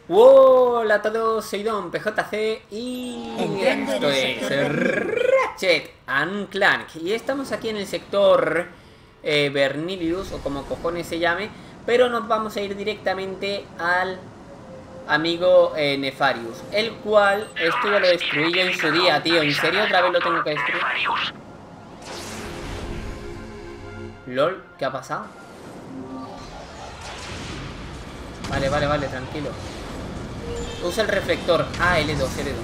Hola a todos, soy Don PJC y esto es Ratchet and Clank. Y estamos aquí en el sector Vernilius, o como cojones se llame, pero nos vamos a ir directamente al amigo Nefarius, el cual esto ya lo destruí yo en su día, tío. ¿En serio otra vez lo tengo que destruir? LOL, ¿qué ha pasado? Vale, tranquilo. Usa el reflector. Ah, L2.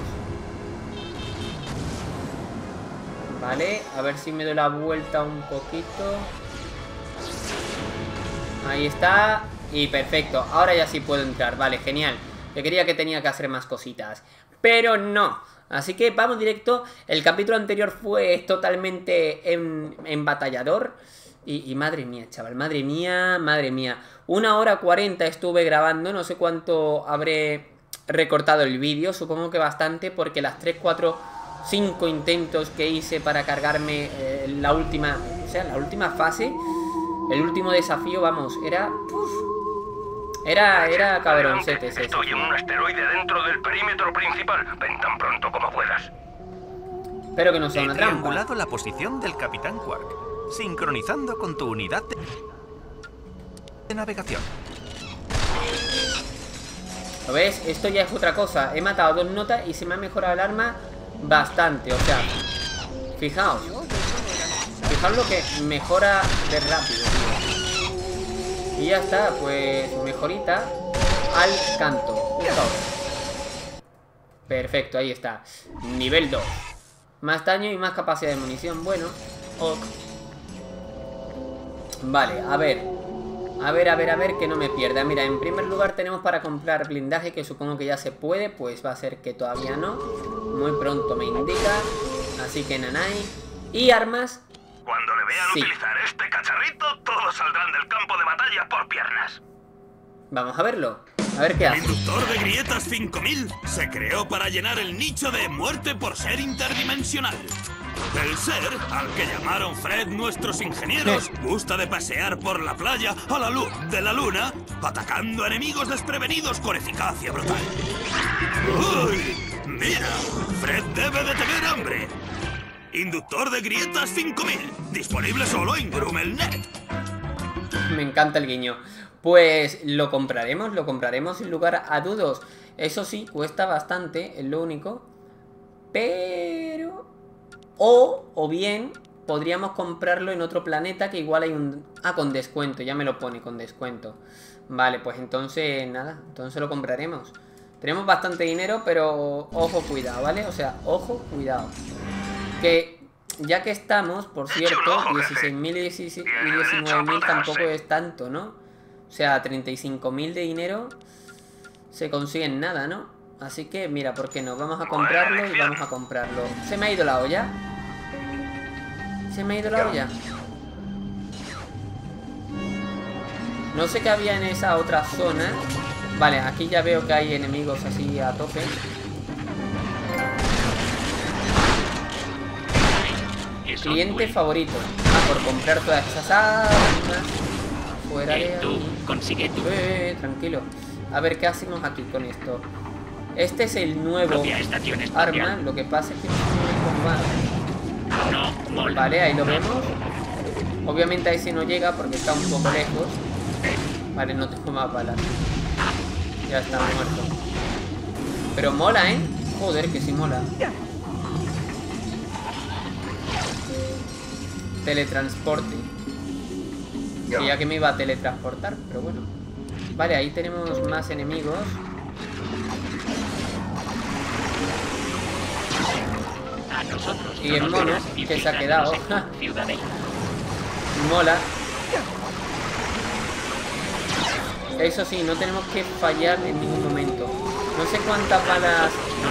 Vale, a ver si me doy la vuelta un poquito. Ahí está. Y perfecto, ahora ya sí puedo entrar. Vale, genial. Yo creía que tenía que hacer más cositas, pero no. Así que vamos directo. El capítulo anterior fue totalmente en batallador. Y madre mía, chaval, madre mía. 1 hora 40 estuve grabando. No sé cuánto habré recortado el vídeo. Supongo que bastante, porque las 3, 4, 5 intentos que hice para cargarme la última, o sea, la última fase, el último desafío, vamos, era cabroncete ese. Estoy en un asteroide dentro del perímetro principal. Ven tan pronto como puedas. Espero que no sea una He trampa. triangulado la posición del Capitán Quark, sincronizando con tu unidad de navegación. ¿Lo ves? Esto ya es otra cosa. He matado 2 notas y se me ha mejorado el arma bastante. O sea, fijaos lo que mejora de rápido, tío. Y ya está, pues mejorita al canto. Fijaos. Perfecto, ahí está. Nivel 2. Más daño y más capacidad de munición. Bueno, ok. Vale, a ver, que no me pierda. Mira, en primer lugar tenemos para comprar blindaje, que supongo que ya se puede. Pues va a ser que todavía no. Muy pronto me indica. Así que nanay. Y armas. Cuando le vean utilizar este cacharrito, todos saldrán del campo de batalla por piernas. Vamos a verlo. A ver qué hace. El inductor de grietas 5000 se creó para llenar el nicho de muerte por ser interdimensional. El ser, al que llamaron Fred nuestros ingenieros, gusta de pasear por la playa a la luz de la luna, atacando enemigos desprevenidos con eficacia brutal. ¡Uy! ¡Mira! Fred debe de tener hambre. Inductor de grietas 5000, disponible solo en Grumel.net. Me encanta el guiño. Pues lo compraremos sin lugar a dudas. Eso sí, cuesta bastante, es lo único. Pero... O bien podríamos comprarlo en otro planeta, que igual hay un... Ah, con descuento, ya me lo pone, con descuento. Vale, pues entonces nada, entonces lo compraremos. Tenemos bastante dinero, pero ojo, cuidado, ¿vale? O sea, ojo, cuidado. Que ya que estamos, por cierto, 16.000 y 19.000 tampoco es tanto, ¿no? O sea, 35.000 de dinero se consiguen nada, ¿no? Así que, mira, ¿por qué no? Vamos a comprarlo y vamos a comprarlo. ¿Se me ha ido la olla? No sé qué había en esa otra zona. Vale, aquí ya veo que hay enemigos así a tope. Cliente favorito. Ah, por comprar todas esas armas. Fuera de aquí. Consigue tú. Tranquilo. A ver, ¿qué hacemos aquí con esto? Este es el nuevo arma. Lo que pasa es que no mola. Vale, ahí lo vemos. Obviamente ahí sí no llega porque está un poco lejos. Vale, no tengo más balas. Ya está muerto. Pero mola, ¿eh? Joder, que sí mola. Teletransporte. Creía que me iba a teletransportar, pero bueno. Vale, ahí tenemos más enemigos. Y el mono que se ha quedado. Mola. Eso sí, no tenemos que fallar en ningún momento. No sé cuántas balas.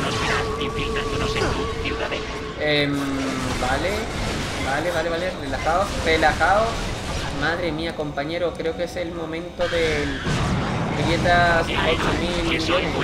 Vale. Relajaos. Madre mía, compañero, creo que es el momento del grietas 8.000 millones.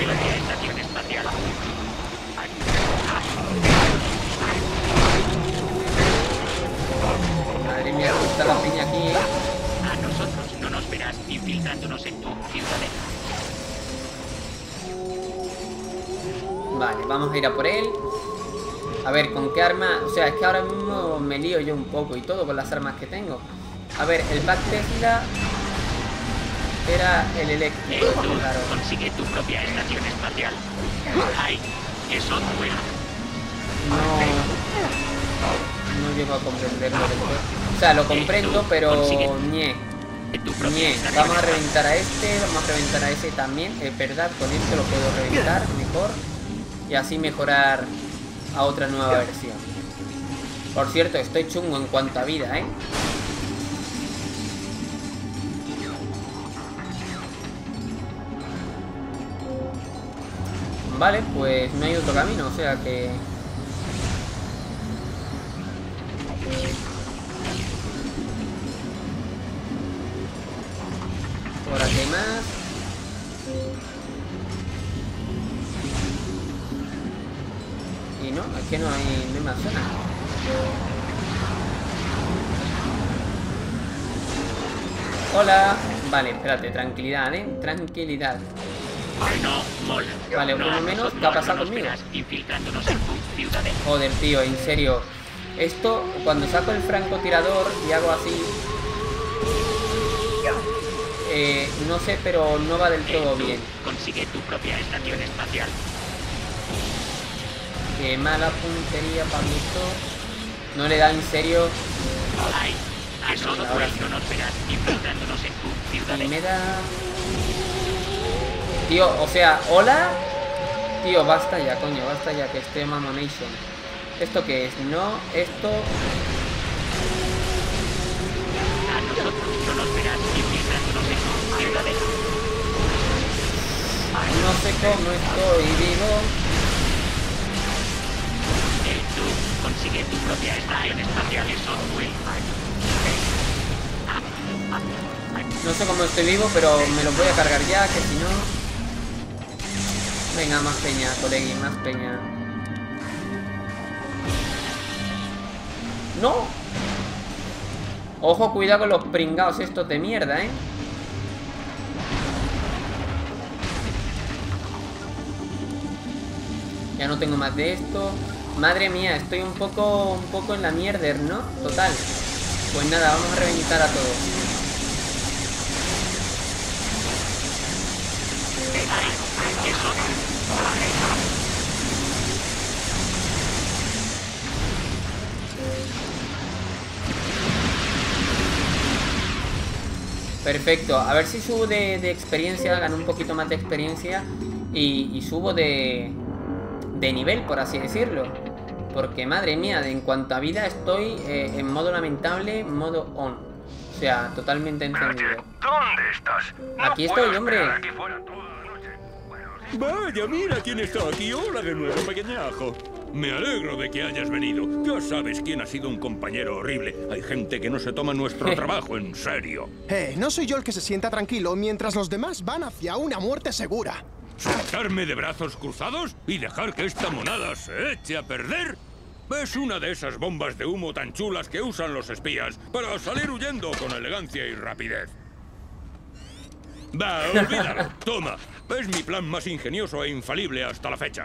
Madre mía, está la peña aquí, ¿eh? A nosotros no nos verás infiltrándonos en tu ciudadela. Vale, vamos a ir a por él. A ver, ¿con qué arma? O sea, es que ahora mismo me lío yo un poco y todo con las armas que tengo. A ver, el Pack Tesla era el eléctrico, claro. Consigue tu propia estación espacial. Ay, eso duele. No llego a comprenderlo del todo. O sea, lo comprendo, pero ñe. Vamos a reventar a este, vamos a reventar a ese también. Es verdad, con este lo puedo reventar mejor. Y así mejorar a otra nueva versión. Por cierto, estoy chungo en cuanto a vida, ¿eh? Vale, pues no hay otro camino, o sea que... Por aquí hay más. Y no, es que no hay más zona. Hola. Vale, espérate, tranquilidad, tranquilidad. Vale, uno menos. ¿Qué ha pasado conmigo? Joder, tío, en serio. Esto, cuando saco el francotirador y hago así... no sé, pero no va del todo bien. Consigue tu propia estación espacial. Qué mala puntería, Pablito. No le da en serio. Ay, eso no nos verás infiltrándonos en tu ciudad. Y me da... Tío, o sea, ¿hola? Tío, basta ya, coño, basta ya, que esté Mamonation. ¿Esto qué es? No, esto... A nosotros no nos verás infiltrándonos en tu ciudad. No sé cómo estoy vivo. Tú consigue tu propia estación espacial. Eso fue. No sé cómo estoy vivo, pero me lo voy a cargar ya, que si no... Venga, más peña, colegui, más peña. ¡No! Ojo, cuidado con los pringados estos de mierda, ¿eh? Ya no tengo más de esto. Madre mía, estoy un poco en la mierder, ¿no? Total. Pues nada, vamos a reventar a todos. Perfecto, a ver si subo de experiencia, gano un poquito más de experiencia y subo de nivel, por así decirlo. Porque madre mía, en cuanto a vida estoy en modo lamentable, modo on. O sea, totalmente encendido. ¿Dónde estás? Aquí estoy, hombre. Aquí fuera toda la noche. Bueno, Vaya, mira quién está aquí. Hola de nuevo, pequeñajo. Me alegro de que hayas venido. Ya sabes quién ha sido un compañero horrible. Hay gente que no se toma nuestro trabajo en serio. No soy yo el que se sienta tranquilo mientras los demás van hacia una muerte segura. ¿Sentarme de brazos cruzados y dejar que esta monada se eche a perder? Es una de esas bombas de humo tan chulas que usan los espías para salir huyendo con elegancia y rapidez. Va, olvídalo. Toma, es mi plan más ingenioso e infalible hasta la fecha.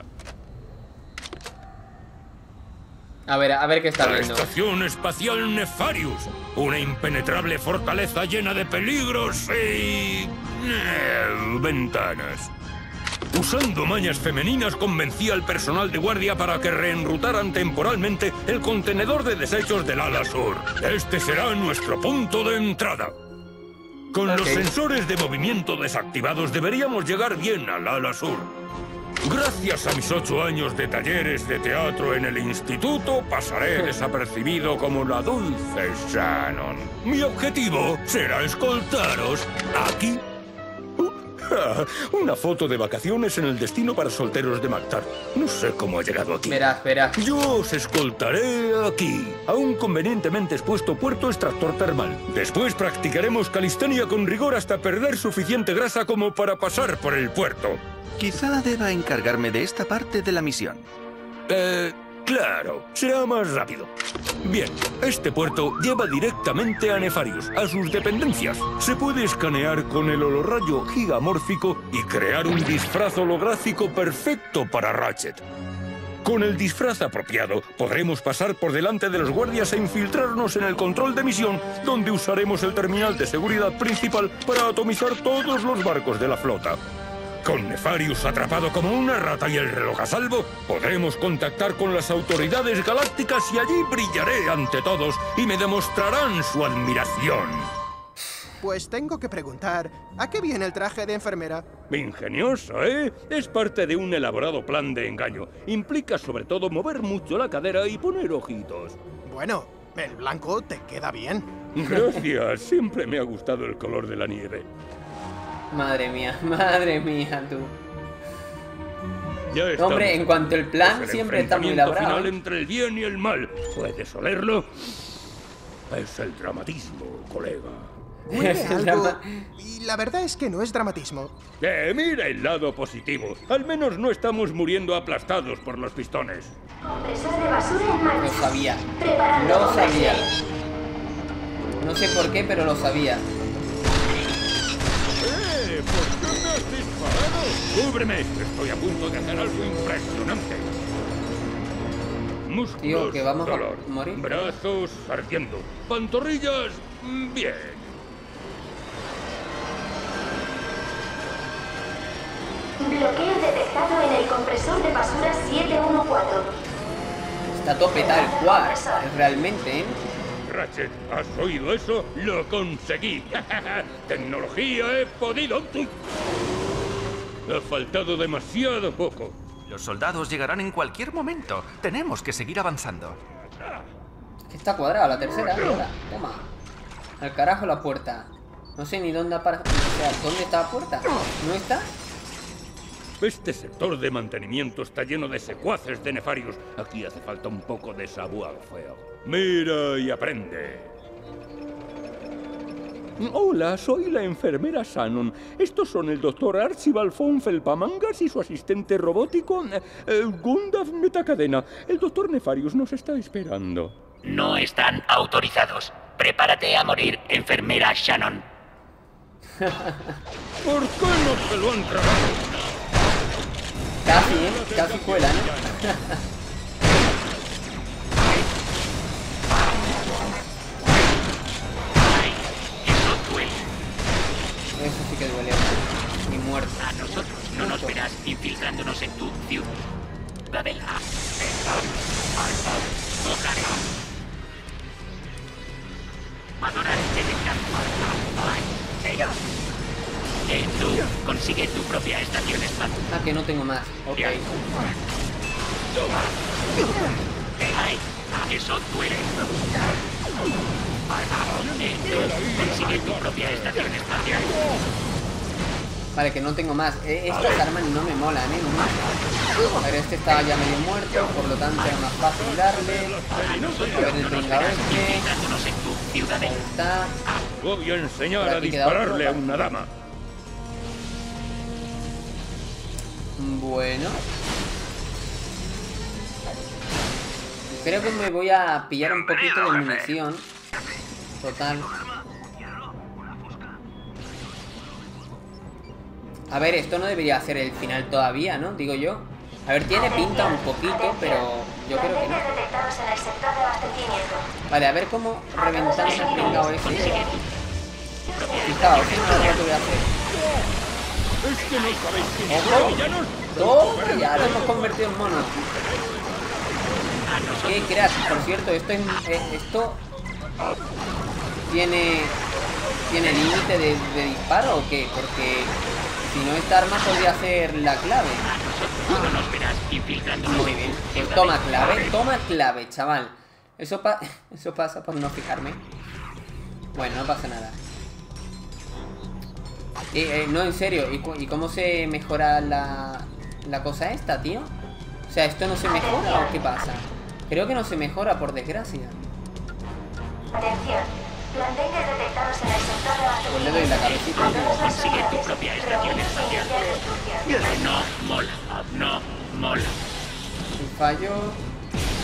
A ver qué está La viendo. Estación Espacial Nefarius. Una impenetrable fortaleza llena de peligros y... ventanas. Usando mañas femeninas convencí al personal de guardia para que reenrutaran temporalmente el contenedor de desechos del ala sur. Este será nuestro punto de entrada. Con los sensores de movimiento desactivados deberíamos llegar bien al ala sur. Gracias a mis 8 años de talleres de teatro en el instituto, pasaré desapercibido como la dulce Shannon. Mi objetivo será escoltaros aquí. Una foto de vacaciones en el destino para solteros de Mactar. No sé cómo ha llegado aquí. Verás. Yo os escoltaré aquí, a un convenientemente expuesto puerto extractor termal. Después practicaremos calistenia con rigor hasta perder suficiente grasa como para pasar por el puerto. Quizá deba encargarme de esta parte de la misión. Claro, será más rápido. Bien, este puerto lleva directamente a Nefarius, a sus dependencias. Se puede escanear con el holorrayo gigamórfico y crear un disfraz holográfico perfecto para Ratchet. Con el disfraz apropiado, podremos pasar por delante de los guardias e infiltrarnos en el control de misión, donde usaremos el terminal de seguridad principal para atomizar todos los barcos de la flota. Con Nefarius atrapado como una rata y el reloj a salvo, podremos contactar con las autoridades galácticas y allí brillaré ante todos y me demostrarán su admiración. Pues tengo que preguntar, ¿a qué viene el traje de enfermera? Ingenioso, ¿eh? Es parte de un elaborado plan de engaño. Implica sobre todo mover mucho la cadera y poner ojitos. Bueno, el blanco te queda bien. Gracias, siempre me ha gustado el color de la nieve. Madre mía, tú. Ya estamos. Hombre, en cuanto al plan, Es el siempre está muy enfrentamiento elaborado. final entre el bien y el mal. ¿Puedes olerlo? Es el dramatismo, colega. Huele a algo... Y la verdad es que no es dramatismo. Mira el lado positivo. Al menos no estamos muriendo aplastados por los pistones. Compresor de basura en marcha. Lo sabía. Preparando Lo hombre sabía. 6. No sé por qué, pero lo sabía. ¿Por qué me has disparado? ¡Cúbreme! Estoy a punto de hacer algo impresionante. Músculos, Tío, que vamos a dolor. morir. Brazos ardiendo. Pantorrillas, bien. Bloqueo detectado en el compresor de basura 714. Está a tope tal cual. Realmente, ¿eh? Ratchet, ¿has oído eso? ¡Lo conseguí! ¡Tecnología he podido! Ha faltado demasiado poco. Los soldados llegarán en cualquier momento. Tenemos que seguir avanzando. Está cuadrada la tercera. Ahora. Toma. Al carajo la puerta. No sé ni dónde aparece. O sea, ¿dónde está la puerta? ¿No está? Este sector de mantenimiento está lleno de secuaces de Nefarius. Aquí hace falta un poco de savoir-faire. Mira y aprende. Hola, soy la enfermera Shannon. Estos son el doctor Archibald von Felpamangas y su asistente robótico, Gundaf Metacadena. El doctor Nefarius nos está esperando. No están autorizados. Prepárate a morir, enfermera Shannon. ¿Por qué no se lo han tragado? Casi, ¿eh? Casi cuela, ¿no? Eso duele. Eso sí que duele. Y muerto. A nosotros no nos verás infiltrándonos en tu ciudad. Tú consigue tu propia estación espacial. Ah, que no tengo más. Ok. Ay, eso duele. Tú consigue tu propia estación espacial. Vale, que no tengo más. Estas armas no me molan, ¿eh? No. A ver, este estaba ya medio muerto, por lo tanto era más fácil darle. A ver, el pringao este. Infiltrándonos en tu ciudadela. Ahí está. Voy a enseñar Por a aquí queda otro, dispararle a vale. una dama. Bueno. Creo que me voy a pillar un poquito de munición. Total. A ver, esto no debería ser el final todavía, ¿no? Digo yo. A ver, tiene pinta un poquito, pero yo creo que no. detectados en el sector de abastecimiento. Vale, a ver cómo reventamos el pringao ese. Fijaos, ¿qué es lo que voy a hacer? Es que no sabéis quién ¡Ojo! son villanos. ¡Toma! Ya lo hemos convertido en mono. ¿Qué creas? Por cierto, esto tiene límite de disparo o qué? Porque si no, esta arma podría ser la clave. No nos verás infiltrándonos. Muy bien. Pues toma clave, chaval. Eso pasa por no fijarme. Bueno, no pasa nada. No, en serio. ¿Y cómo se mejora la cosa esta, tío? O sea, ¿esto no se mejora o qué pasa? Creo que no se mejora, por desgracia. Atención. Blandengues detectados en el sector de abastecimiento. Pues le doy la cabecita. Consigue tu propia estación espacial. No mola, no mola. El fallo.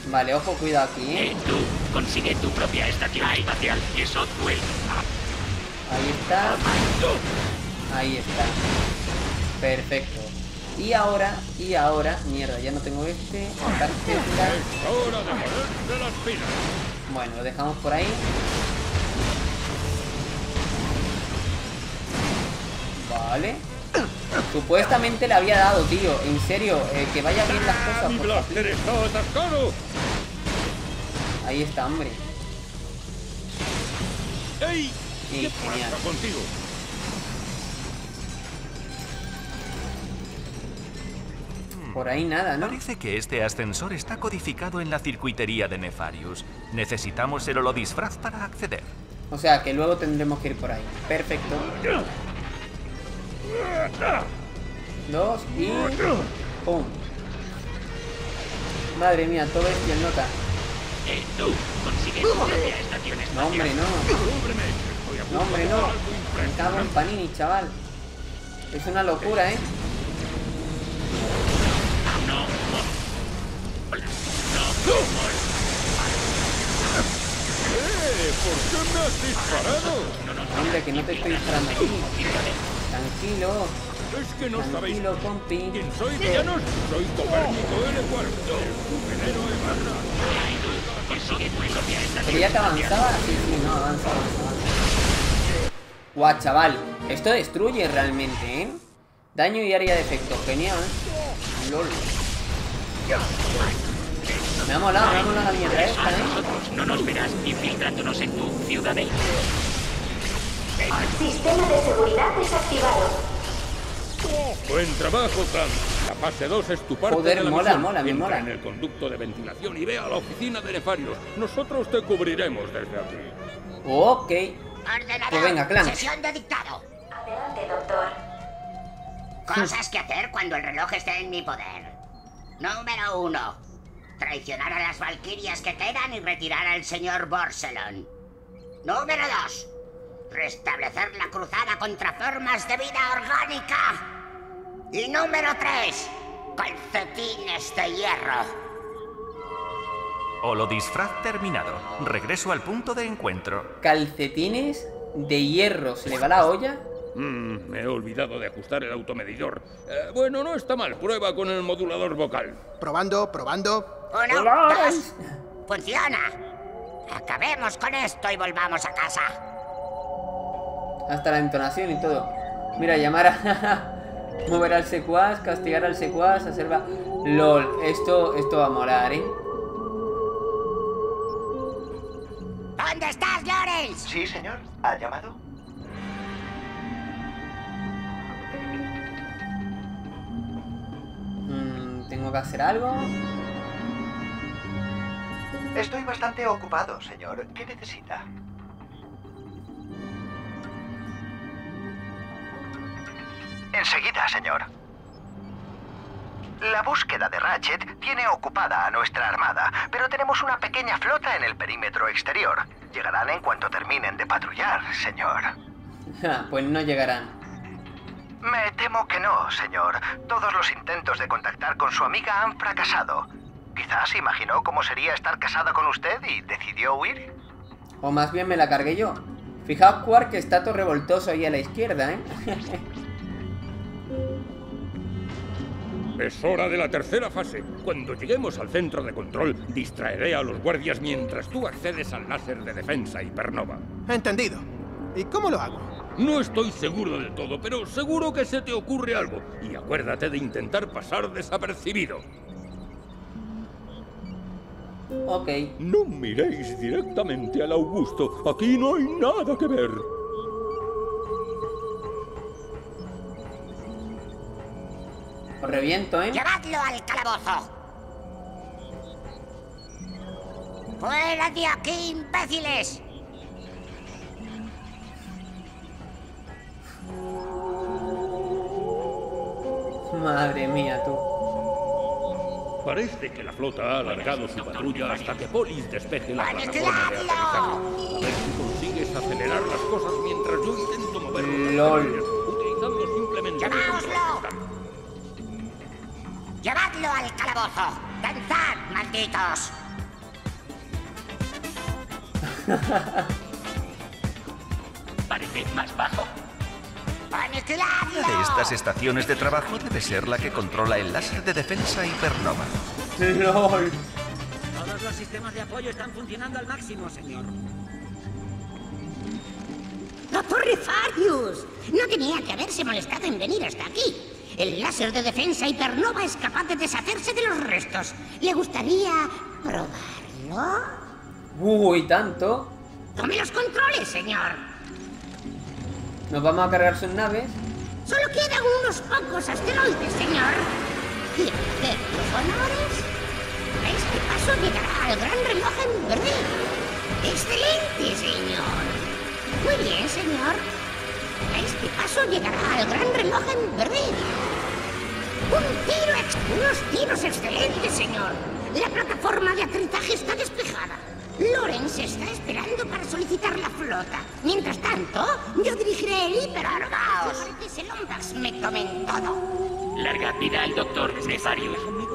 Vale, ojo, cuidado aquí, Tú, consigue tu propia estación espacial. Eso duele. Ahí está. Ahí está. Perfecto. Y ahora, mierda, ya no tengo este. Tarjeta. ¡Hora de ponerse las pilas! Bueno, lo dejamos por ahí. Vale. Supuestamente le había dado, tío. En serio, que vaya bien las cosas. ¡Mi por favor. blaster está atascado! Ahí está, hombre. ¡Ey! Sí, ¿Qué genial. pasa contigo? Por ahí nada, ¿no? Parece que este ascensor está codificado en la circuitería de Nefarius. Necesitamos el holodisfraz para acceder. O sea, que luego tendremos que ir por ahí. Perfecto. 2 y... ¡pum! Madre mía, todo es y el nota. Tú, consigue tu propia estación No, espacial. hombre, no. No, hombre, no. Me cago en Panini, chaval. Es una locura, ¿eh? ¿Por qué me has disparado? Hombre, que no te estoy disparando a ti. Tranquilo. Es que no sabéis Tranquilo, compi. quién soy, villanos. Soy Copérnico L4, tu veneno emana. Consigue tu propia estación. ¿Creía que avanzaba? Sí, no, avanza. Guau, chaval. Esto destruye realmente, ¿eh? Daño y área de efecto. Genial. LOL. Me ha molado la mierda esta, ¿eh? Nosotros no nos verás infiltrándonos en tu ciudadela. Sistema de seguridad desactivado. Buen trabajo, Clan. La fase 2 es tu parte Joder, de la mola, misión. mola, me Entra mola. en el conducto de ventilación y ve a la oficina de Nefarius. Nosotros te cubriremos desde aquí. Ok. Ordenador, Pues venga, clan. sesión de dictado. Adelante, doctor. Cosas que hacer cuando el reloj esté en mi poder. Número 1. Traicionar a las valquirias que quedan y retirar al señor Borselon. Número 2. Restablecer la cruzada contra formas de vida orgánica. Y número 3. Calcetines de hierro. Holodisfraz terminado. Regreso al punto de encuentro. Calcetines de hierro. ¿Se le va la olla? Me he olvidado de ajustar el automedidor. Bueno, no está mal. Prueba con el modulador vocal. Probando. 1, Hola. 2. Funciona. Acabemos con esto y volvamos a casa. Hasta la entonación y todo. Mira, llamar a... mover al secuaz, castigar al secuaz, hacer... LOL, esto va a molar, ¿eh? ¿Dónde estás, Lawrence? Sí, señor. ¿Ha llamado? ¿Tengo que hacer algo? Estoy bastante ocupado, señor. ¿Qué necesita? Enseguida, señor. La búsqueda de Ratchet tiene ocupada a nuestra armada, pero tenemos una pequeña flota en el perímetro exterior. Llegarán en cuanto terminen de patrullar, señor. Pues no llegarán. Me temo que no, señor. Todos los intentos de contactar con su amiga han fracasado. Quizás imaginó cómo sería estar casada con usted y decidió huir. O más bien me la cargué yo. Fijaos, Quark, que está todo revoltoso ahí a la izquierda, ¿eh? Es hora de la tercera fase. Cuando lleguemos al centro de control, distraeré a los guardias mientras tú accedes al láser de defensa hipernova. Entendido. ¿Y cómo lo hago? No estoy seguro del todo, pero seguro que se te ocurre algo. Y acuérdate de intentar pasar desapercibido. Ok. No miréis directamente al Augusto. Aquí no hay nada que ver. Os reviento, ¿eh? ¡Llevadlo al calabozo! ¡Fuera de aquí, imbéciles! Madre mía, tú. Parece que la flota ha alargado su patrulla hasta que Polis despeje la plataforma de aterrizaje. A ver si consigues acelerar las cosas mientras yo intento mover los LOL. aviones, utilizando simplemente... ¡Lleváoslo! ¡Llevadlo al calabozo! ¡Danzad, malditos! Parece más bajo. ¡Aniquiladlo! De estas estaciones de trabajo debe ser la que controla el láser de defensa Hipernova. ¡Lol! Todos los sistemas de apoyo están funcionando al máximo, señor. ¡Doctor Nefarius! No tenía que haberse molestado en venir hasta aquí. El láser de defensa Hipernova es capaz de deshacerse de los restos. ¿Le gustaría probarlo? Uy, tanto. ¡Tome los controles, señor! Nos vamos a cargar sus naves. Solo quedan unos pocos asteroides, señor. ¿Quiere hacer los honores? A este paso llegará al gran reloj en verde. ¡Excelente, señor! Muy bien, señor. A este paso llegará al gran reloj en verde. Unos tiros excelentes, señor. La plataforma de aterrizaje está despejada. Lawrence está esperando para solicitar la flota. Mientras tanto, yo dirigiré el hiperargaos. Ese Lombax me tomen todo. Larga vida al doctor Nefarius.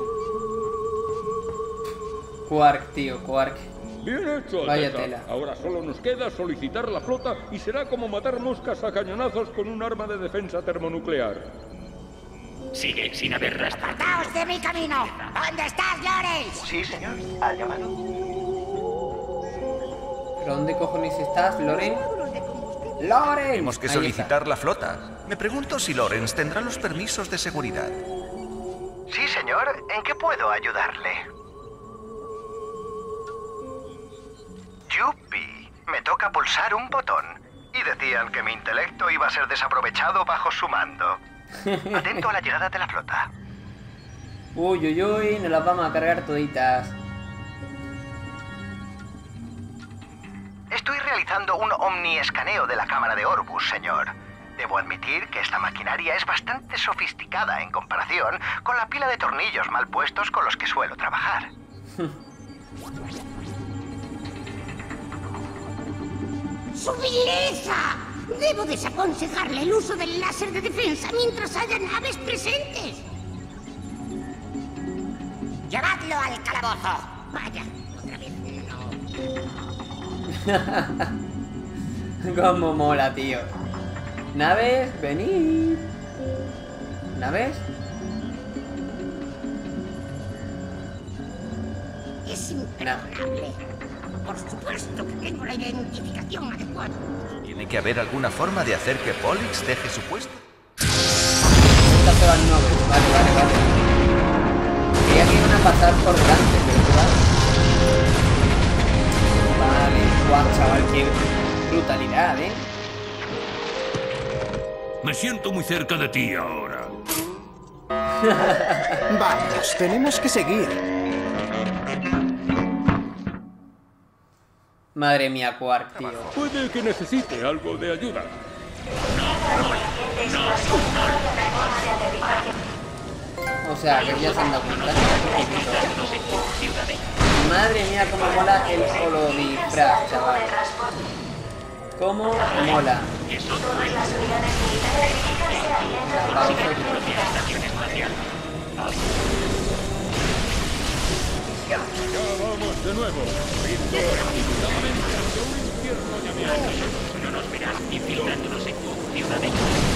Quark, tío, Quark. Bien hecho, Vaya Aleta. tela. Ahora solo nos queda solicitar la flota y será como matar moscas a cañonazos con un arma de defensa termonuclear. Sigue sin haber rastro. ¡Apartaos de mi camino! ¿Dónde estás, Lawrence? Sí, señor. ¿Ha llamado? ¿Pero dónde cojones estás, Loren? ¡Loren! Tenemos que Ahí solicitar la flota. Me pregunto si Lawrence tendrá los permisos de seguridad. Sí, señor. ¿En qué puedo ayudarle? ¡Yupi! Me toca pulsar un botón. Y decían que mi intelecto iba a ser desaprovechado bajo su mando. Atento a la llegada de la flota. Uy, uy, uy, nos las vamos a cargar toditas. Estoy realizando un omniescaneo de la cámara de Orbus, señor. Debo admitir que esta maquinaria es bastante sofisticada en comparación con la pila de tornillos mal puestos con los que suelo trabajar. ¡Su vileza! Debo desaconsejarle el uso del láser de defensa mientras haya naves presentes. ¡Llevadlo al calabozo! Vaya, otra vez no. Cómo mola, tío. Naves, venid. ¿Naves? Es imperdonable. Por supuesto que tengo la identificación adecuada. Tiene que haber alguna forma de hacer que Pollux deje su puesto. Estas son las naves. Vale, vale, vale. Creía que iban a pasar por delante, pero claro. Vale, guau, chaval, qué brutalidad, ¿eh? Me siento muy cerca de ti ahora. Vamos, tenemos que seguir. Madre mía, Quark, tío. Puede que necesite algo de ayuda. O sea, que ya se han dado cuenta. Madre mía, cómo mola el holodisfraz, chaval. Cómo mola. Ya vamos de nuevo. Ritmo precipitadamente hacia un infierno llameante. No nos verás infiltrándonos en tu ciudadela.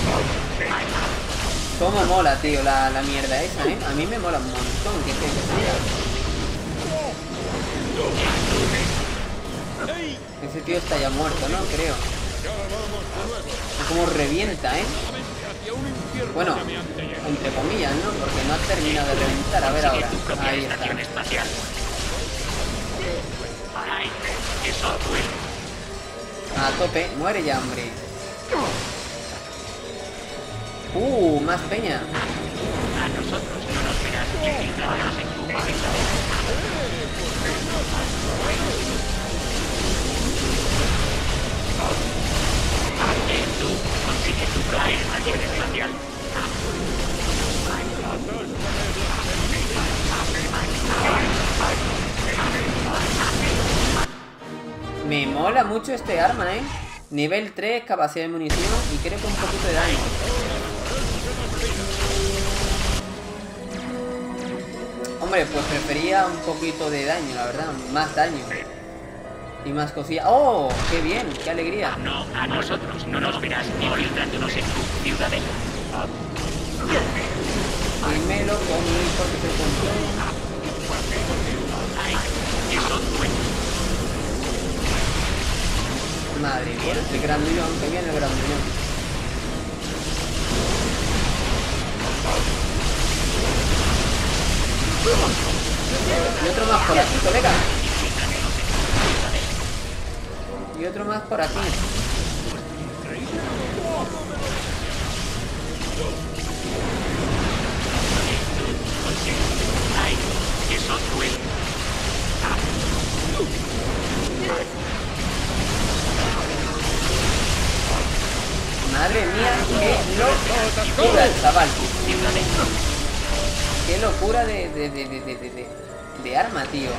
Cómo mola, tío, la mierda esa, ¿eh? A mí me mola un montón que sea. Ese tío está ya muerto, ¿no? Creo. Como revienta, ¿eh? Bueno, entre comillas, ¿no? Porque no ha terminado de reventar. A ver ahora. Ahí está. A tope. Muere ya, hombre. Más peña. A nosotros no nos verás infiltrándonos en tu ciudadela. Tú consigues tu propia estación espacial. Me mola mucho este arma, ¿eh? Nivel 3, capacidad de munición y creo que un poquito de daño. Hombre, pues prefería un poquito de daño, la verdad. Más daño. Y más cosillas. ¡Oh! ¡Qué bien! ¡Qué alegría! No, a nosotros no nos verás ni filtrándonos en tu ciudadela. Y me lo comí porque se compró. Ay, eso duele. Madre mía, el grandullón, que viene el grandullón. Y otro más por aquí, colega. Y otro más por aquí. Ay, eso duele. Madre mía, qué locura el chaval. Qué locura de arma, tío.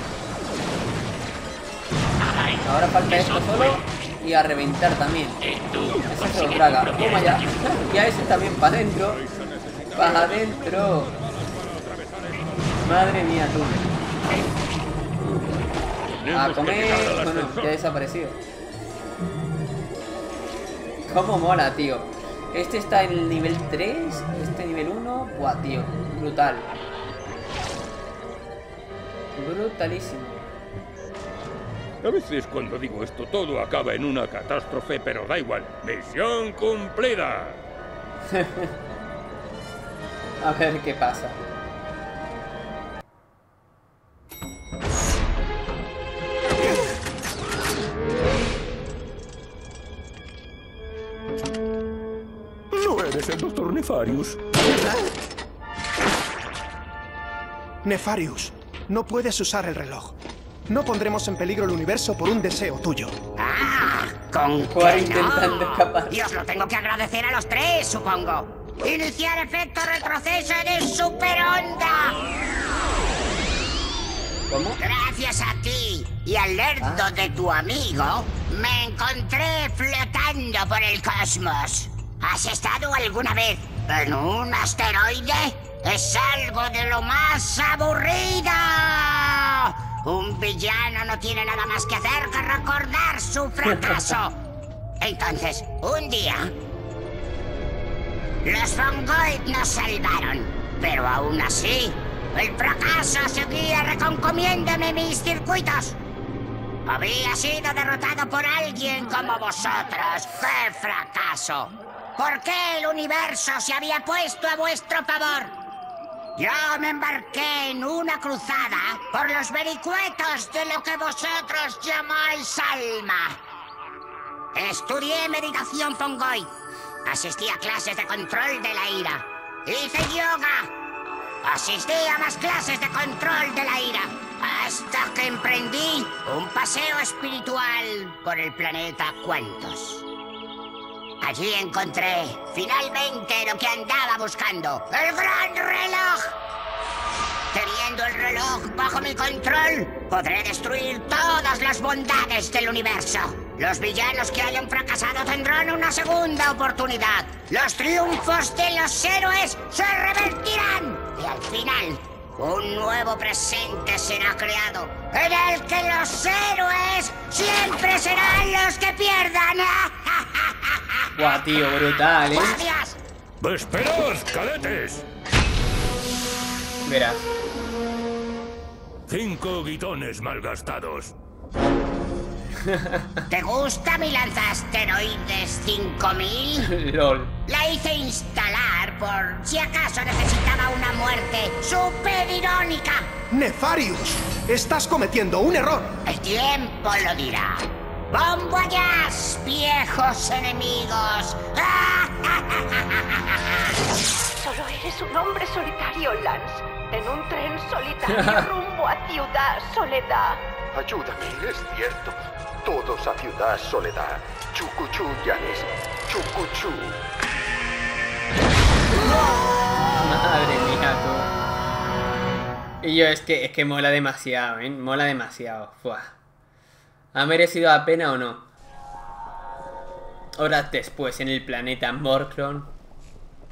Ahora falta esto solo y a reventar también. Ese se lo traga. Toma ya. Ya ese también para adentro. Para adentro. Madre mía, tú. A comer. Bueno, ya ha desaparecido. Cómo mola, tío. Este está en el nivel 3. Este nivel 1. Buah, tío. Brutal. Brutalísimo. A veces cuando digo esto todo acaba en una catástrofe, pero da igual. ¡Misión cumplida! A ver qué pasa. No eres el Dr. Nefarius. Nefarius, no puedes usar el reloj. No pondremos en peligro el universo por un deseo tuyo. ¡Ah! ¿Con Jugar qué intentando no? escapar. Y os lo tengo que agradecer a los tres, supongo. Iniciar efecto retroceso de superonda. ¿Cómo? Gracias a ti y al lerdo de tu amigo, me encontré flotando por el cosmos. ¿Has estado alguna vez en un asteroide? Es algo de lo más aburrido. Un villano no tiene nada más que hacer que recordar su fracaso. Entonces, un día, los Fungoid nos salvaron. Pero aún así, el fracaso seguía reconcomiéndome mis circuitos. Había sido derrotado por alguien como vosotros. ¡Qué fracaso! ¿Por qué el universo se había puesto a vuestro favor? Yo me embarqué en una cruzada por los vericuetos de lo que vosotros llamáis alma. Estudié meditación Fungoid. Asistí a clases de control de la ira. Hice yoga. Asistí a más clases de control de la ira. Hasta que emprendí un paseo espiritual por el planeta Quantos. Allí encontré, finalmente, lo que andaba buscando. ¡El gran reloj! Teniendo el reloj bajo mi control, podré destruir todas las bondades del universo. Los villanos que hayan fracasado tendrán una segunda oportunidad. Los triunfos de los héroes se revertirán. Y al final, un nuevo presente será creado, en el que los héroes siempre serán los que pierdan. Buah, tío, brutal, ¿eh? ¡Guardias! ¡Esperad, cadetes! Verás. 5 guitones malgastados. ¿Te gusta mi lanzasteroides 5000? LOL. La hice instalar por si acaso necesitaba una muerte súper irónica. Nefarius, estás cometiendo un error. El tiempo lo dirá. ¡Bon voyage, viejos enemigos! Solo eres un hombre solitario, Lance. En un tren solitario rumbo a Ciudad Soledad. Ayúdame, es cierto. Todos a Ciudad Soledad. Chucuchú, Yanes. Chucuchú. Madre mía, tú. Y yo, es que mola demasiado, ¿eh? Mola demasiado. Fuah. ¿Ha merecido la pena o no? Horas después, en el planeta Morcron.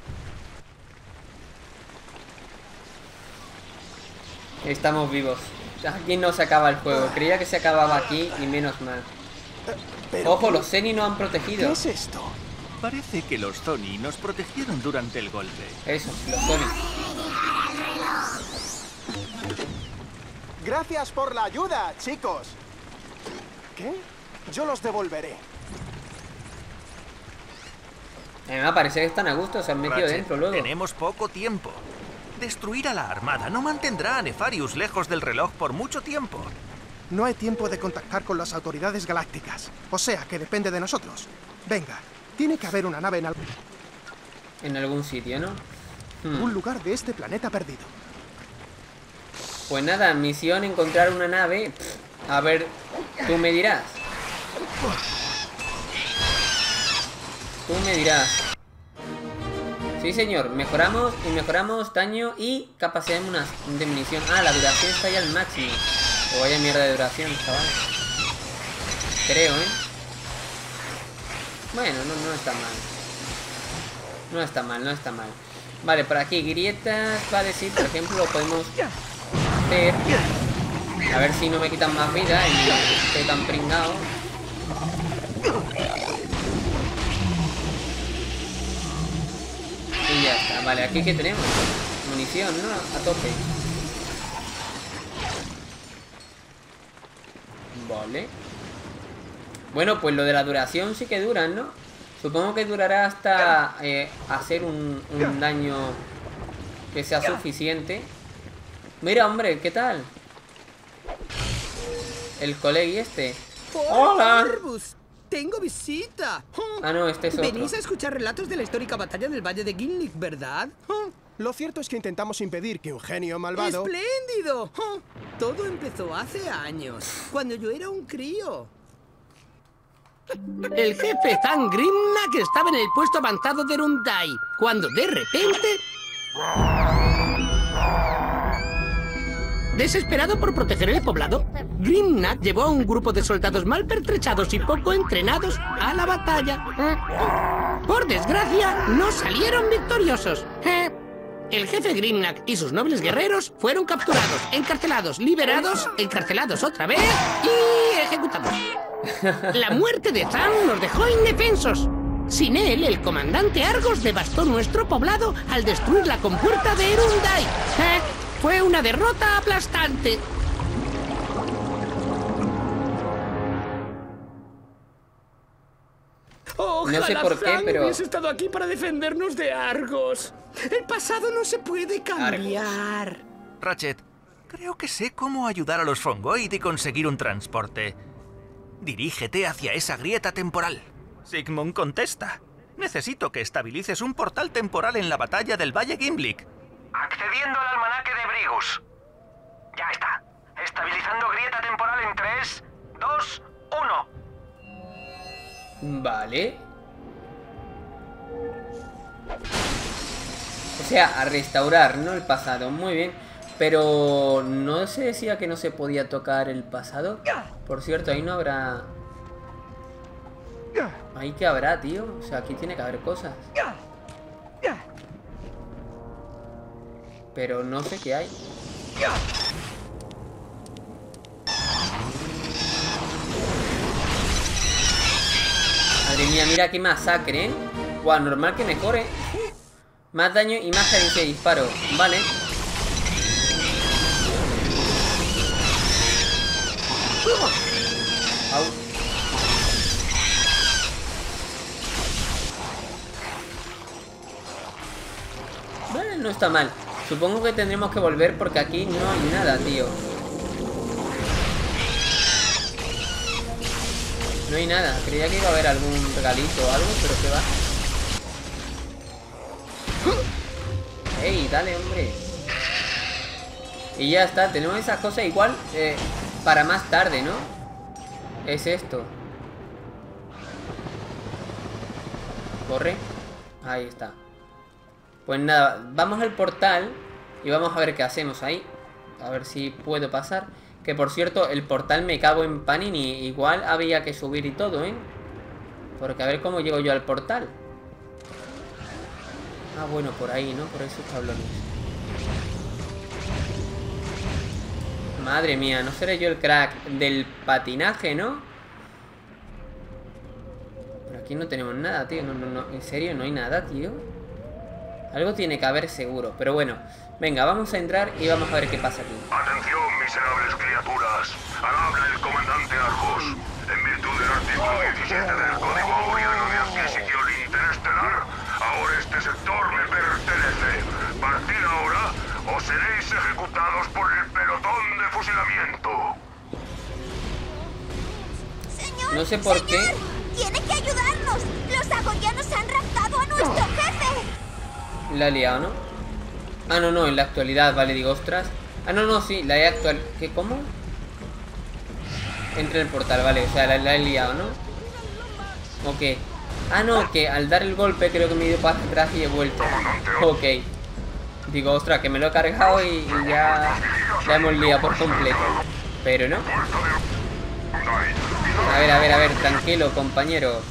Estamos vivos. aquí no se acaba el juego. Creía que se acababa aquí y menos mal. Ojo, los Zeni no han protegido. ¿Qué es esto? Parece que los Zoni nos protegieron durante el golpe. Eso, los Zoni. Gracias por la ayuda, chicos. ¿Qué? Yo los devolveré. Me parece que están a gusto, se han metido Ratchet, dentro luego. Tenemos poco tiempo. Destruir a la Armada no mantendrá a Nefarius lejos del reloj por mucho tiempo. No hay tiempo de contactar con las autoridades galácticas. O sea, que depende de nosotros. Venga, tiene que haber una nave en algún sitio, ¿no? Un lugar de este planeta perdido. Pues nada, misión encontrar una nave. A ver, tú me dirás. Tú me dirás. Sí, señor, mejoramos y mejoramos daño y capacidad de munición. Ah, la duración está ya al máximo. O vaya mierda de duración, chaval. Creo, ¿eh? Bueno, no está mal. No está mal, no está mal. Vale, por aquí, grietas. Vale, sí, por ejemplo, lo podemos hacer. A ver si no me quitan más vida y estoy tan pringado. Y ya está. Vale, aquí que tenemos munición, ¿no? A tope. Vale. Bueno, pues lo de la duración sí que dura, ¿no? Supongo que durará hasta hacer un daño que sea suficiente. Mira, hombre, ¿qué tal? El colegui este. ¡Hola! ¡Tengo visita! Ah, no, este es otro. Venís a escuchar relatos de la histórica batalla del Valle de Gimlik, ¿verdad? Lo cierto es que intentamos impedir que un genio malvado... ¡Espléndido! Todo empezó hace años, cuando yo era un crío. El jefe Zan Grimnak estaba en el puesto avanzado de Rundai, cuando de repente... Desesperado por proteger el poblado, Grimnak llevó a un grupo de soldados mal pertrechados y poco entrenados a la batalla. Por desgracia, no salieron victoriosos. El jefe Grimnak y sus nobles guerreros fueron capturados, encarcelados, liberados, encarcelados otra vez y ejecutados. La muerte de Zan nos dejó indefensos. Sin él, el comandante Argos devastó nuestro poblado al destruir la compuerta de Rundai. Fue una derrota aplastante. No sé por qué, pero... Has estado aquí para defendernos de Argos. El pasado no se puede cambiar. Ratchet, creo que sé cómo ayudar a los Fongoid y conseguir un transporte. Dirígete hacia esa grieta temporal. Sigmund contesta. Necesito que estabilices un portal temporal en la batalla del Valle Gimlik. Accediendo al almanaque de Brigus. Ya está. Estabilizando grieta temporal en 3, 2, 1. Vale. O sea, a restaurar, ¿no? El pasado. Muy bien. Pero no se decía que no se podía tocar el pasado. Por cierto, ahí no habrá... Ahí que habrá, tío. O sea, aquí tiene que haber cosas. Pero no sé qué hay. Madre mía, mira qué masacre, ¿eh? Guau, normal que mejore. Más daño y más cadencia de disparo. Vale. Au. Vale, no está mal. Supongo que tendremos que volver porque aquí no hay nada, tío. No hay nada. Creía que iba a haber algún regalito o algo, pero ¿qué va? ¡Ey, dale, hombre! Y ya está. Tenemos esas cosas igual para más tarde, ¿no? Es esto. Corre. Ahí está. Pues nada, vamos al portal y vamos a ver qué hacemos ahí. A ver si puedo pasar. Que por cierto, el portal me cago en panini. Igual había que subir y todo, ¿eh? Porque a ver cómo llego yo al portal. Ah, bueno, por ahí, ¿no? Por esos tablones. Madre mía, no seré yo el crack del patinaje, ¿no? Por aquí no tenemos nada, tío. No, en serio, no hay nada, tío. Algo tiene que haber seguro, pero bueno. Venga, vamos a entrar y vamos a ver qué pasa aquí. Atención, miserables criaturas. Al habla el comandante Argos. En virtud del artículo 17 del Código Auriano de Adquisición Interestelar, ahora este sector me pertenece. Partid ahora o seréis ejecutados por el pelotón de fusilamiento. Señor, no sé por qué. ¡Tiene que ayudarnos! ¡Los agorianos han raptado a nuestro jefe! La he liado, ¿no? Ah, no, en la actualidad, vale, digo, ostras. Ah, no, sí, la he actual... ¿Qué? ¿Cómo? Entra en el portal, vale, o sea, la he liado, ¿no? Ok. Ah, no, que al dar el golpe creo que me he ido para atrás y he vuelto. Ok. Digo, ostras, que me lo he cargado y ya la hemos liado por completo. Pero no. A ver, tranquilo, compañero.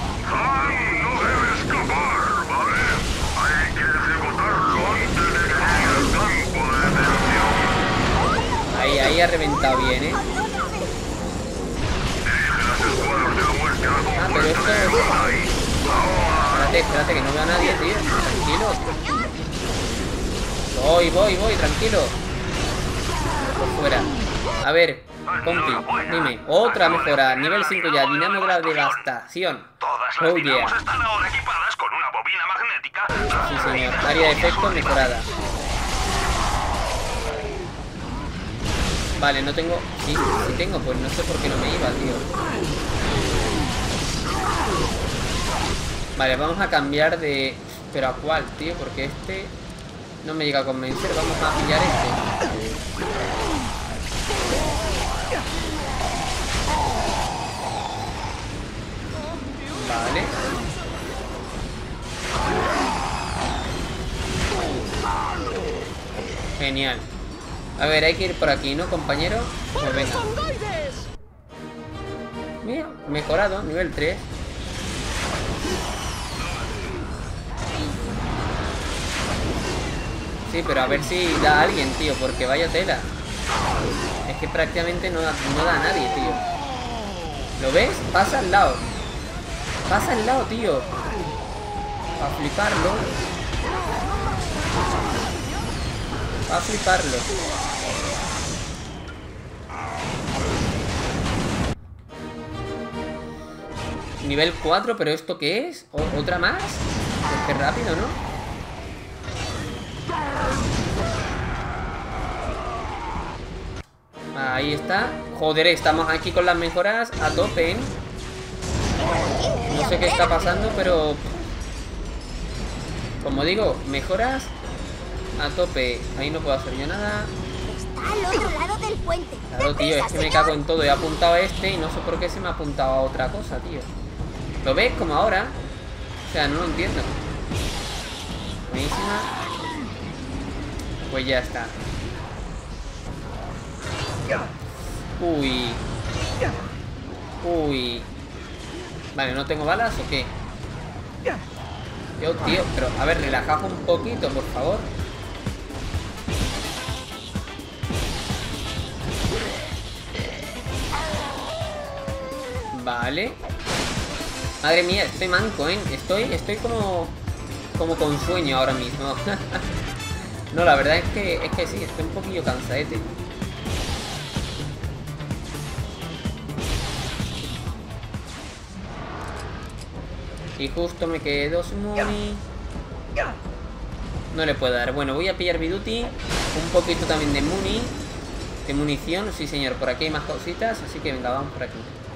Ahí ha reventado bien, ¿eh? Ah, pero esto es... Espérate, que no veo a nadie, tío. Tranquilo. Voy, tranquilo. Por fuera. A ver, compi, dime. Otra mejora, nivel 5 ya, dinamo de la devastación. Oh yeah. Están ahora equipadas con una bobina magnética. Sí, señor. Área de efecto mejorada. Vale, no tengo... Sí tengo, pues no sé por qué no me iba, tío. Vale, vamos a cambiar de... ¿Pero a cuál, tío? Porque este no me llega a convencer. Vamos a pillar este. Vale. Genial. A ver, hay que ir por aquí, ¿no, compañero? Pues venga. Mira, mejorado, nivel 3. Sí, pero a ver si da a alguien, tío, porque vaya tela. Es que prácticamente no da a nadie, tío. ¿Lo ves? Pasa al lado. Pasa al lado, tío. A fliparlo. A fliparlo. Nivel 4, pero ¿esto qué es? ¿Otra más? Pues qué rápido, ¿no? Ahí está. Joder, estamos aquí con las mejoras a tope, ¿eh? No sé qué está pasando, pero... Como digo, mejoras a tope. Ahí no puedo hacer yo nada. Está al otro lado del puente. Claro, tío, es que me cago en todo. He apuntado a este y no sé por qué se me ha apuntado a otra cosa, tío. ¿Lo ves? Como ahora. O sea, no lo entiendo. Buenísima. Pues ya está. Uy. Vale, ¿no tengo balas o qué? Yo, tío, pero a ver, relajaos un poquito, por favor. Vale. Madre mía, estoy manco, ¿eh? Estoy como con sueño ahora mismo. No, la verdad es que sí, estoy un poquillo cansadete. Y justo me quedo sin muni. No le puedo dar. Bueno, voy a pillar Viduti. Un poquito también de muni. De munición, sí señor. Por aquí hay más cositas, así que venga, vamos por aquí.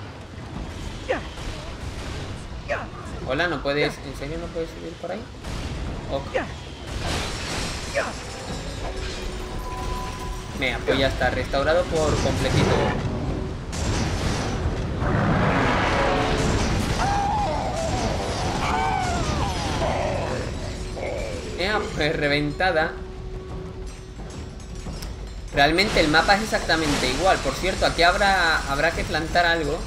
Hola, ¿no puedes? ¿En serio no puedes subir por ahí? Okay. Venga, pues ya está, restaurado por completito. Pues reventada. Realmente el mapa es exactamente igual. Por cierto, aquí habrá que plantar algo.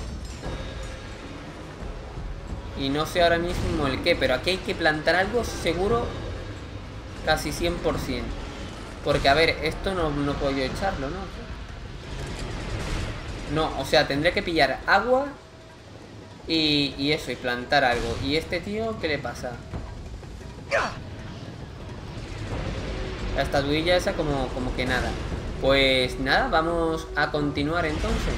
Y no sé ahora mismo el qué, pero aquí hay que plantar algo seguro. Casi 100%. Porque a ver, esto no puedo yo echarlo, ¿no? No, o sea, tendré que pillar agua y eso, y plantar algo. ¿Y este tío qué le pasa? La estatuilla esa como que nada. Pues nada, vamos a continuar entonces.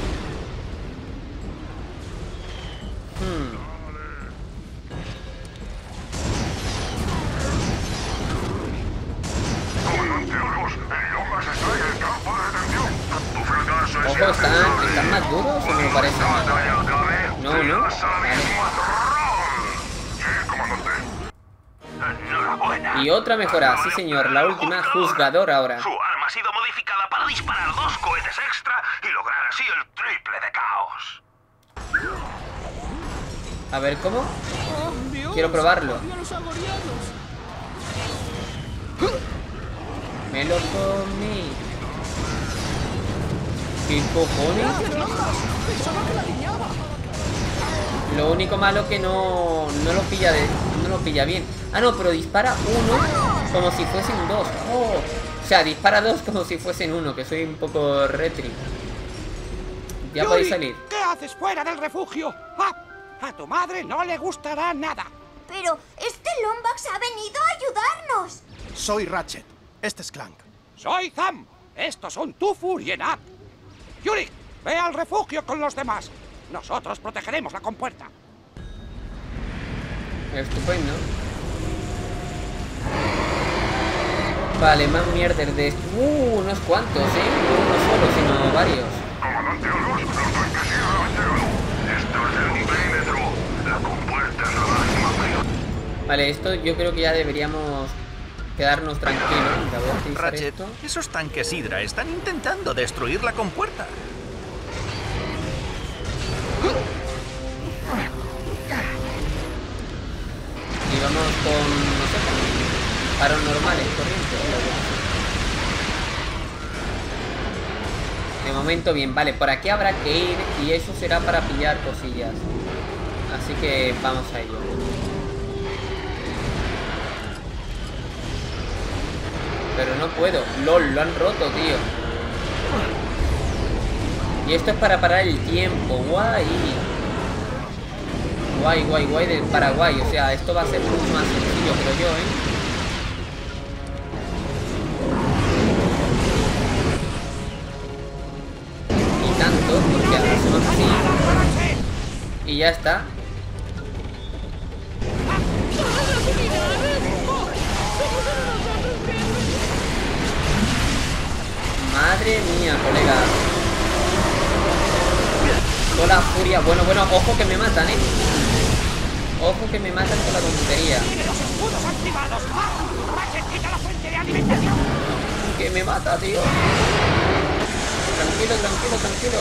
Ojo, ¿están más duros o me parece? No, no. Vale. Y otra mejora, sí señor, la última, juzgador ahora. Su arma ha sido modificada para disparar 2 cohetes extra y lograr así el triple de caos. A ver, ¿cómo? Quiero probarlo. Me lo comí. ¿Qué cojones? Lo único malo que no lo pilla bien. Ah, no, pero dispara uno como si fuesen dos. Oh. O sea, dispara dos como si fuesen uno, que soy un poco retri. Ya podéis salir. ¿Qué haces fuera del refugio? ¡Ah! A tu madre no le gustará nada. Pero este Lombax ha venido a ayudarnos. Soy Ratchet. Este es Clank. Soy Zam. Estos son Tufur y Enap. Yuri, ve al refugio con los demás. Nosotros protegeremos la compuerta. Estupendo. Vale, más mierder de esto. Unos cuantos, ¿eh? No uno solo, sino varios. Comandante Olmos, los tanques siguen avanzando. Esto es el perímetro. La compuerta es la máxima prioridad. Vale, esto yo creo que ya deberíamos quedarnos tranquilos. Ratchet, esos tanques Hydra están intentando destruir la compuerta. Y vamos con, no sé, con paros normales, corrientes. De momento bien, vale, por aquí habrá que ir y eso será para pillar cosillas. Así que vamos a ello. Pero no puedo. LOL, lo han roto, tío. Y esto es para parar el tiempo. Guay. Guay, guay, guay del Paraguay. O sea, esto va a ser mucho más sencillo, creo yo, ¿eh? Y tanto, porque hacemos así. Y ya está. Madre mía, colega. Con la furia. Bueno, ojo que me matan, ¿eh? Ojo que me matan con la tontería. Que me mata, tío. Tranquilo, tranquilo, tranquilo.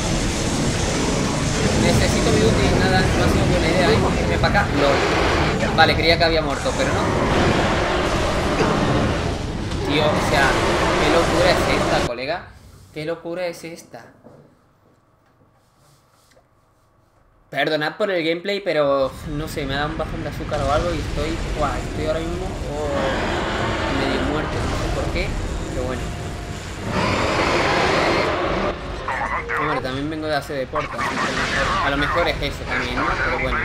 Necesito mi ulti. Nada, no ha sido buena idea, ¿eh? Irme para acá. LOL. Vale, creía que había muerto, pero no. Tío, o sea, ¿qué locura es esta, colega? ¿Qué locura es esta? Perdonad por el gameplay, pero no sé, me da un bajón de azúcar o algo y estoy ahora mismo medio muerto, no sé por qué, pero bueno. Hombre, también vengo de hacer deporte, a lo mejor es eso también, ¿no? Pero bueno.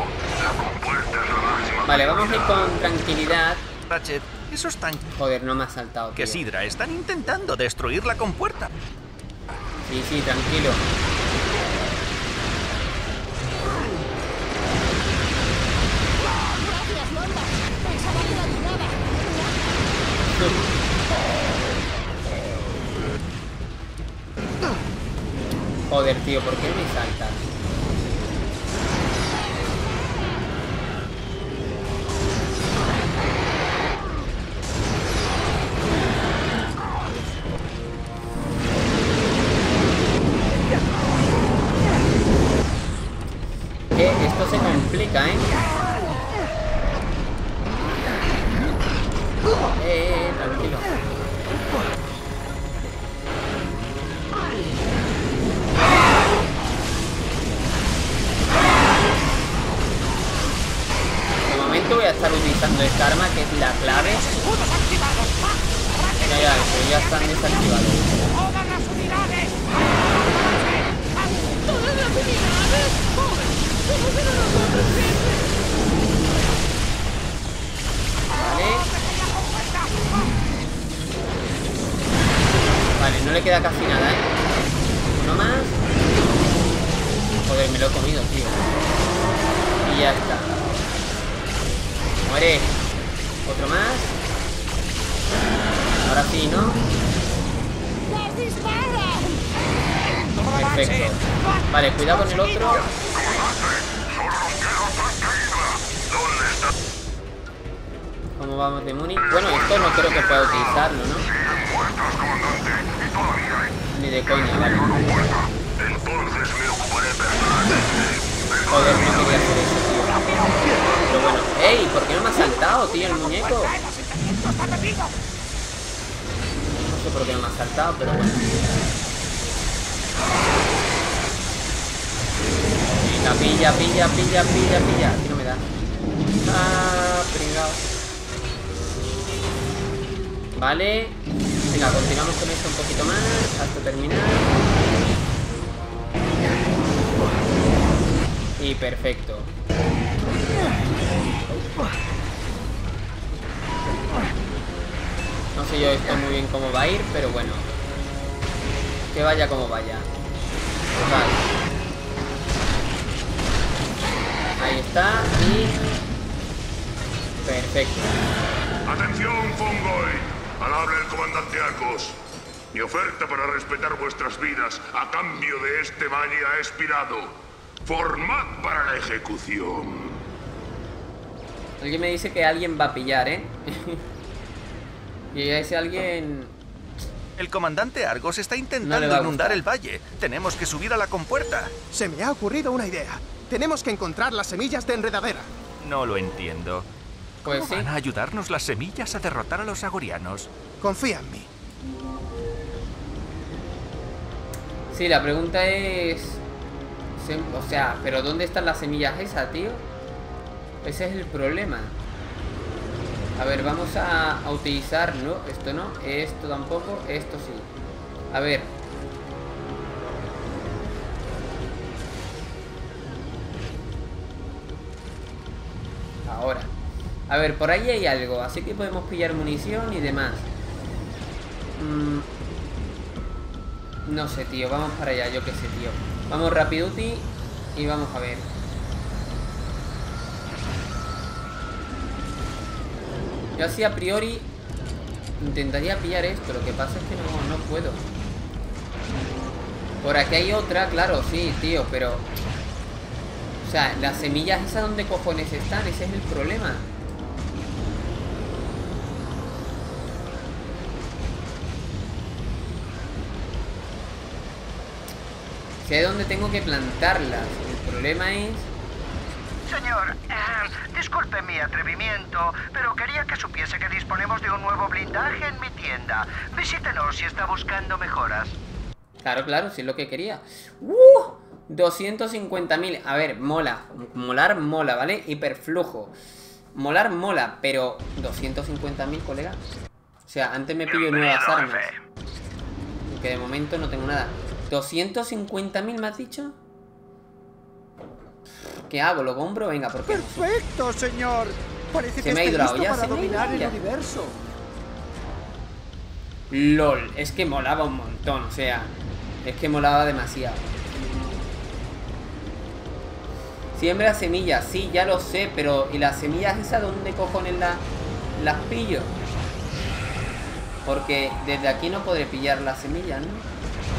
Vale, vamos a ir con tranquilidad. Ratchet, esos tanques... Joder, no me ha saltado, tío. Que Hydra están intentando destruir la compuerta. Sí, sí, tranquilo. Joder, tío, ¿por qué me saltas? Esto se complica, ¿eh? Tranquilo. De momento voy a estar utilizando esta arma, que es la clave. Ya, eso, ya están desactivados. Vale, no le queda casi nada, ¿eh? Uno más. Joder, me lo he comido, tío. Y ya está. Muere. Otro más. Ahora sí, ¿no? Perfecto. Vale, cuidado con el otro. ¿Cómo vamos de Muni? Bueno, esto no creo que pueda utilizarlo, ¿no? Ni de coña, vale. Joder, no quería hacer eso, tío. Pero bueno. ¡Ey! ¿Por qué no me ha saltado, tío, el muñeco? No sé por qué no me ha saltado, pero bueno. Venga, pilla. Aquí no me da. Ah, pringao. Vale. Venga, continuamos con esto un poquito más hasta terminar. Y perfecto. No sé yo esto muy bien cómo va a ir, pero bueno. Que vaya como vaya. Vale. Ahí está. Y... perfecto. ¡Atención, Fungoid! Al habla el comandante Arcos. Mi oferta para respetar vuestras vidas a cambio de este valle ha expirado. Formad para la ejecución. Alguien me dice que alguien va a pillar, ¿eh? Y ese alguien... El comandante Argos está intentando inundar el valle. Tenemos que subir a la compuerta. Se me ha ocurrido una idea. Tenemos que encontrar las semillas de enredadera. No lo entiendo. Pues ¿Cómo van a ayudarnos las semillas a derrotar a los agorianos? Confía en mí. Sí, la pregunta es... o sea, ¿pero dónde están las semillas esas, tío? Ese es el problema. A ver, vamos a utilizar... No, esto no, esto tampoco, esto sí. A ver. Ahora. A ver, por ahí hay algo, así que podemos pillar munición y demás. No sé, tío, vamos para allá, yo qué sé, tío. Vamos Rapiduti y vamos a ver. Yo así a priori intentaría pillar esto, lo que pasa es que no puedo. Por aquí hay otra, claro, sí, tío, pero... O sea, las semillas esas, ¿dónde cojones están? Ese es el problema. Sé dónde tengo que plantarlas. El problema es... Señor, disculpe mi atrevimiento, pero quería que supiese que disponemos de un nuevo blindaje en mi tienda. Visítenos si está buscando mejoras. Claro, claro, si es lo que quería. 250.000. A ver, mola. Molar mola, ¿vale? Hiperflujo. Molar mola, pero 250.000, colega. O sea, antes me pillo nuevas armas. Que de momento no tengo nada. 250.000, ¿me has dicho? ¿Qué hago? ¿Lo compro? Venga, ¿por qué? ¡Perfecto, señor! Parece que me ha ido la olla, para dominar el universo. LOL, es que molaba un montón, o sea, es que molaba demasiado. Siembra semillas, sí, ya lo sé, pero ¿y las semillas esas dónde cojones las pillo? Porque desde aquí no podré pillar las semillas, ¿no?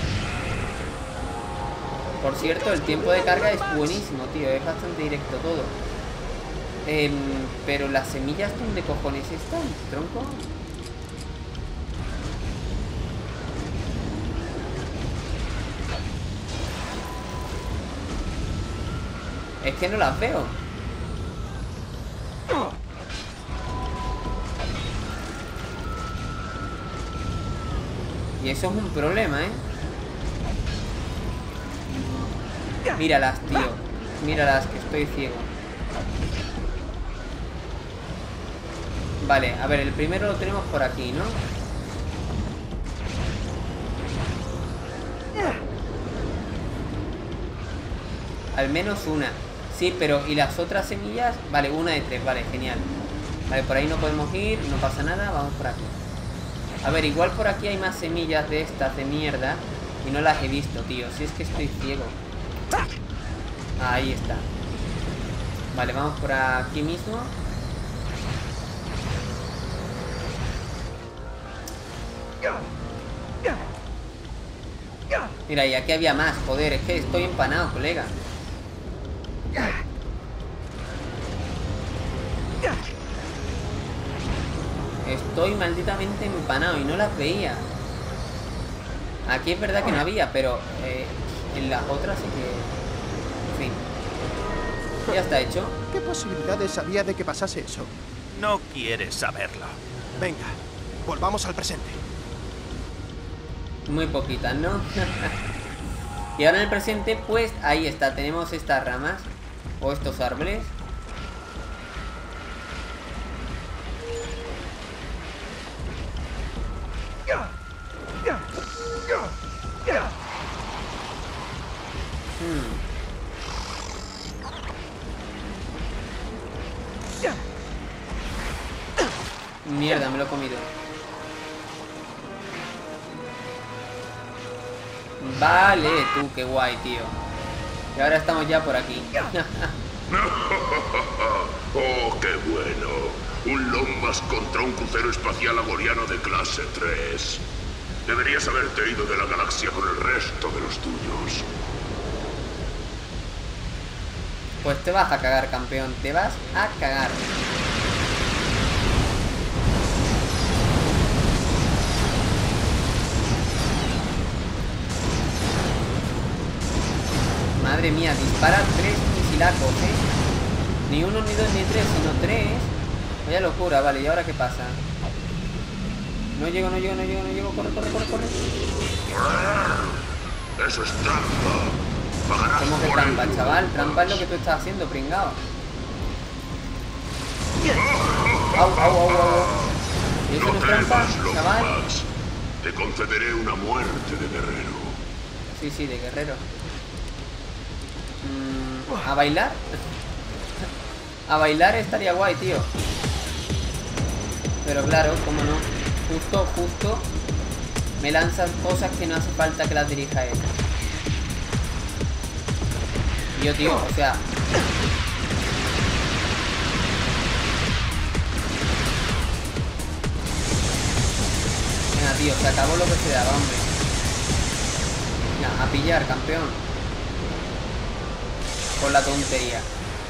Por cierto, el tiempo de carga es buenísimo, tío. Es bastante directo todo. Pero las semillas, ¿dónde cojones están, tronco? Es que no las veo. Y eso es un problema, ¿eh? Míralas, tío. Míralas, que estoy ciego. Vale, a ver, el primero lo tenemos por aquí, ¿no? Al menos una. Sí, pero ¿y las otras semillas? Vale, una de 3, vale, genial. Vale, por ahí no podemos ir, no pasa nada, vamos por aquí. A ver, igual por aquí hay más semillas de estas de mierda y no las he visto, tío. Si es que estoy ciego. Ahí está. Vale, vamos por aquí mismo. Mira, y aquí había más, joder, es que estoy empanado, colega. Estoy malditamente empanado y no las veía. Aquí es verdad que no había, pero en las otras sí que... En fin. Ya está hecho. ¿Qué posibilidades había de que pasase eso? No quieres saberlo. Venga, volvamos al presente. Muy poquitas, ¿no? Y ahora en el presente, pues ahí está. Tenemos estas ramas o estos árboles. Mierda, me lo he comido. Vale, tú, qué guay, tío. Y ahora estamos ya por aquí. ¡Oh, qué bueno! Un Lombax contra un crucero espacial agoriano de clase 3. Deberías haberte ido de la galaxia con el resto de los tuyos. Pues te vas a cagar, campeón. Te vas a cagar. Madre mía, dispara 3 misilacos, ¿eh? Ni 1, ni 2, ni 3, sino 3. Vaya locura, vale, ¿y ahora qué pasa? No llego, no llego, no llego, no llego. Corre, corre, corre, corre. Eso es trampa. Pagarás. ¿Cómo que trampa, chaval? Trampa es lo que tú estás haciendo, pringao. Au, au, au, au. ¿Y eso no es trampa, chaval? Te concederé una muerte de guerrero. Sí, sí, de guerrero. ¿A bailar? A bailar estaría guay, tío. Pero claro, cómo no. Justo me lanzan cosas que no hace falta que las dirija él. Y yo, tío, o sea... Venga, tío, se acabó lo que se daba, hombre. Venga, a pillar, campeón. Con la tontería.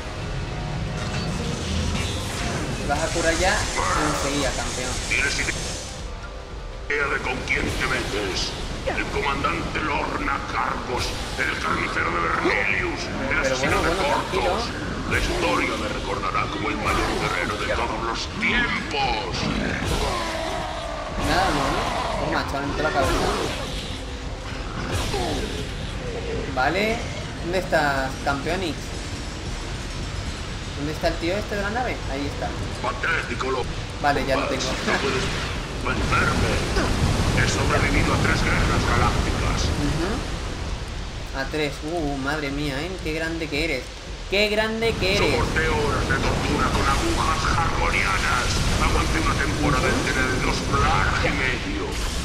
Vas a curar ya enseguida, campeón. ¿Tienes idea de con quién te metes? El comandante Lorna Cargos, el carnicero de Vernelius, el asesino de Portos. La historia me recordará como el mayor guerrero de todos los tiempos. Nada, no. Oh, macho, ante la cabeza. Vale. ¿Dónde estás, campeonix? ¿Dónde está el tío este de la nave? Ahí está. Patético, vale, ya lo tengo. No puedes vencerme. He sobrevivido a 3 guerras galácticas. A 3. Madre mía, ¿eh? Qué grande que eres. ¡Qué grande que eres! Soporté horas de tortura con agujas jargonianas. Aguanté una temporada entera de 2 plagas y medio.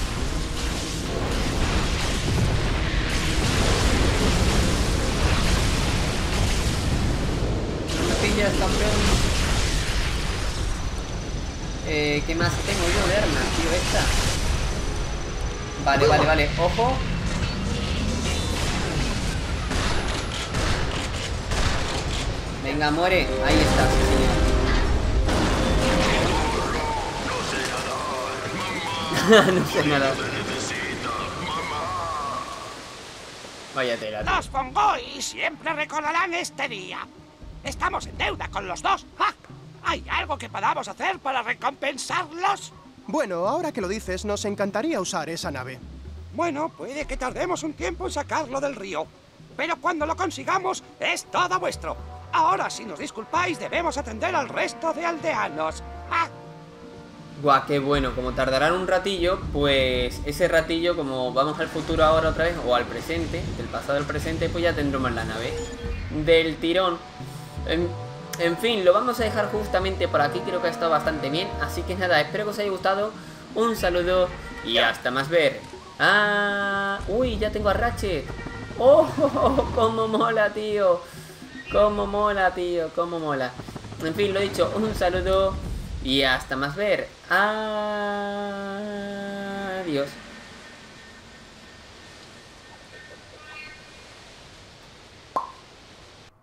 Pillas, campeón. ¿Qué más tengo yo de armas, tío? Esta. Vale, vale, vale. Ojo. Venga, muere. Ahí está, sí, señor. No sé nada. Vaya tela. Los Fongoi siempre recordarán este día. Estamos en deuda con los dos. ¡Ah! ¿Hay algo que podamos hacer para recompensarlos? Bueno, ahora que lo dices, nos encantaría usar esa nave. Bueno, puede que tardemos un tiempo en sacarlo del río. Pero cuando lo consigamos, es todo vuestro. Ahora, si nos disculpáis, debemos atender al resto de aldeanos. ¡Ah! Guau, qué bueno. Como tardarán un ratillo, pues ese ratillo, como vamos al futuro ahora otra vez, o al presente, del pasado al presente, pues ya tendremos la nave. del tirón. En fin, lo vamos a dejar justamente por aquí. Creo que ha estado bastante bien. Así que nada, espero que os haya gustado. Un saludo y hasta más ver. Uy, ya tengo a Ratchet. ¡Oh! ¡Cómo mola, tío! ¡Cómo mola, tío! ¡Cómo mola! En fin, lo dicho, un saludo y hasta más ver. Adiós.